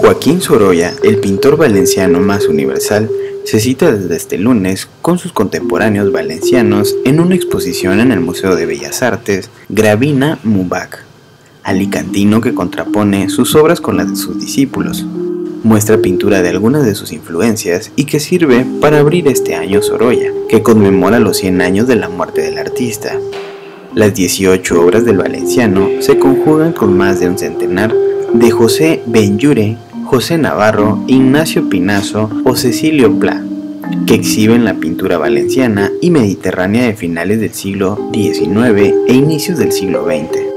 Joaquín Sorolla, el pintor valenciano más universal, se cita desde este lunes con sus contemporáneos valencianos en una exposición en el Museo de Bellas Artes Gravina Mubac, alicantino que contrapone sus obras con las de sus discípulos. Muestra pintura de algunas de sus influencias y que sirve para abrir este año Sorolla, que conmemora los 100 años de la muerte del artista. Las 18 obras del valenciano se conjugan con más de un centenar de José Benlliure, José Navarro, Ignacio Pinazo o Cecilio Pla, que exhiben la pintura valenciana y mediterránea de finales del siglo XIX e inicios del siglo XX.